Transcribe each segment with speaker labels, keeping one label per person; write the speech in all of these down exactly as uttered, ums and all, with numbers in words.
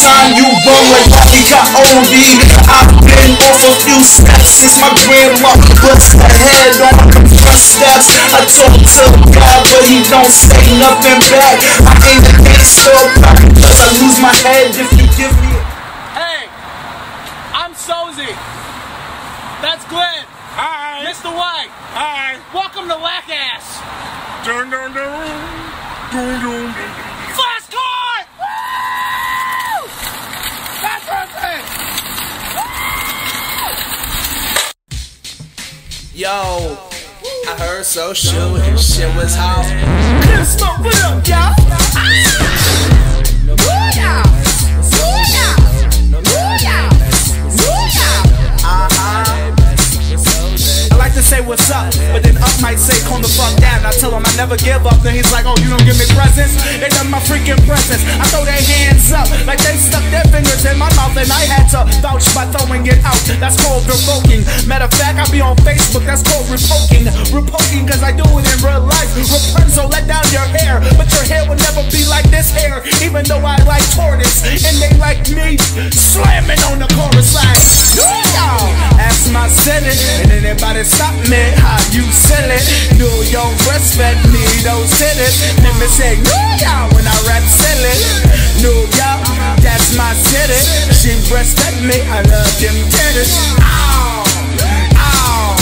Speaker 1: time you run like Rocky Coyote. I've been off a few steps since my grandma bust her head on the front steps. I talk to God, but he don't say nothing back. I ain't a gangster, cause I lose my head if you give me a...
Speaker 2: Hey, I'm Sozzy. That's Glenn.
Speaker 3: Hi.
Speaker 2: Mister White.
Speaker 3: Hi.
Speaker 2: Welcome to Whack-Ass.
Speaker 3: Dun dun dun. Dun dun dun.
Speaker 2: Fast car! Woo! That's perfect!
Speaker 4: Yo, I heard so sure and shit was hot.
Speaker 2: It's the real, y'all. Say what's up, but then up might say calm the fuck down. I tell him I never give up, then he's like, oh, you don't give me presents? They done my freaking presents. I throw their hands up like they stuck their fingers in my mouth, and I had to vouch by throwing it out. That's called revoking. Matter of fact, I be on Facebook, that's called repoking. Repoking cause I do it in real life. Rapunzel, let down your hair, but your hair will never be like this hair. Even though I like tortoise and they like me slamming on the chorus like, y'all, ask my Senate, and anybody stop me, how you sell it? New York breastfed me, those titties. Let me say, New York when I rap sell it. New York, that's my city. She breastfed me, I love them titties. Ow, ow,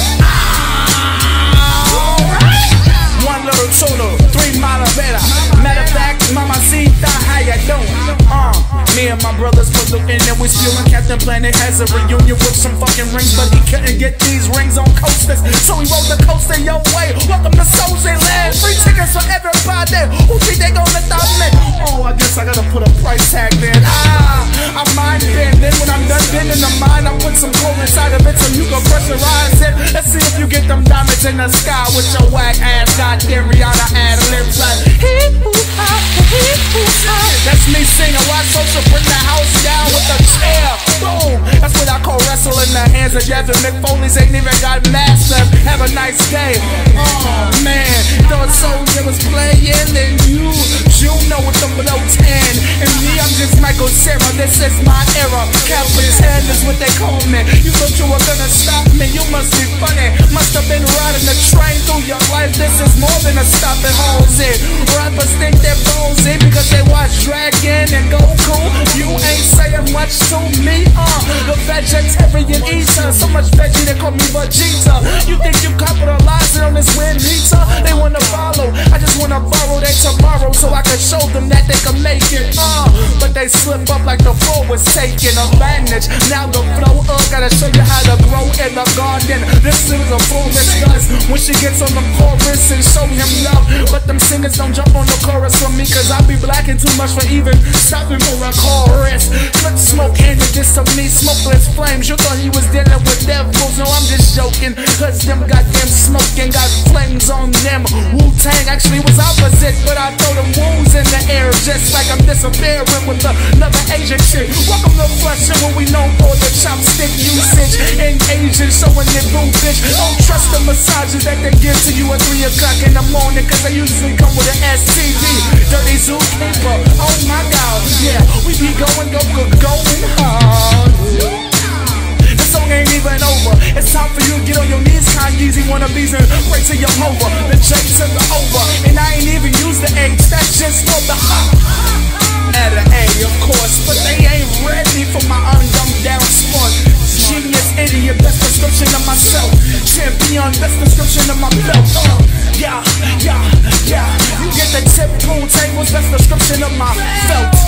Speaker 2: ow. One little tuna, three malaveras. Matter of fact, mamacita, how ya doing? Uh, me and my brothers polluting and we spewing. Captain Planet has a reunion with some fucking rings, but he couldn't get these rings on coasters, so he rode the coaster your way. Welcome to Sozzy land. Free tickets for everybody. Who think they gonna stop me? Oh, I guess I gotta put a price tag then. Ah, I mind bend. Then when I'm done bending the mind, I put some coal inside of it so you can pressurize it. Let's see if you get them diamonds in the sky with your whack ass. Goddamn Rihanna ad libs like hee hoo ha, hee hoo ha. That's me singing. Why social bring the house down with a chair? Boom. That's what I call wrestling the hands of Devin McFoley's ain't even got masks left. Have a nice day. Oh man, thought Sozzy was playing and you, you know with the below ten. And me, I'm just Michael Cera. This is my era. Capital ten is what they call me. You thought you were gonna stop me? You must be funny. Must have been riding the train through your life. This is more than a stop and holes in. Rappers think they're ballsy because they watch Dragon and Goku. You ain't saying much to me, uh the vegetarian eater. So much veggie they call me Vegeta. You think you capitalizing on this win meter? They wanna follow, I just wanna borrow their tomorrow so I can show them that they can make it, uh but they slip up like the floor was taking advantage. Now the flow up, gotta show you how to grow in the garden. This is a foolish does when she gets on the chorus and show him love. But them singers don't jump on the chorus for me, cause I be blacking too much for even stopping for a chorus. Clip smoke handed this to me, smokeless flames. You thought he was dealing with devils, no I'm just joking. Cause them goddamn smoking got flames on them. Wu-Tang actually was opposite, but I throw them wounds in the air just like I'm disappearing with another Asian chick. Welcome to Flushing when we known for the chopstick usage. And Asian showing their boo bitch. Don't trust the massages that they give to you at three o'clock in the morning, cause they usually come with an S T D. Dirty zookeeper, oh my god, yeah, we be going, go, go, going hard. The song ain't even over. It's time for you to get on your knees, Kanyeezy wannabes, and pray to your Jehovah. The J to the over, and I ain't even used the H. That's just for the at an A, of course, but they ain't ready for my undumbed down sport. Genius, idiot, best description of myself. Champion, best description of my belt. Uh, yeah, yeah, yeah. You get the tip, pool tables, best description of my felt.